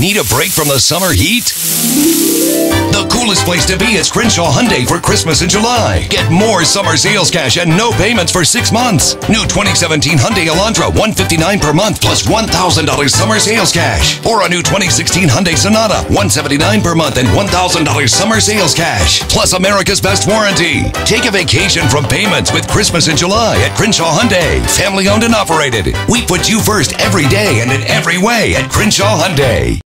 Need a break from the summer heat? The coolest place to be is Crenshaw Hyundai for Christmas in July. Get more summer sales cash and no payments for 6 months. New 2017 Hyundai Elantra, $159 per month plus $1,000 summer sales cash. Or a new 2016 Hyundai Sonata, $179 per month and $1,000 summer sales cash. Plus America's best warranty. Take a vacation from payments with Christmas in July at Crenshaw Hyundai. Family owned and operated. We put you first every day and in every way at Crenshaw Hyundai.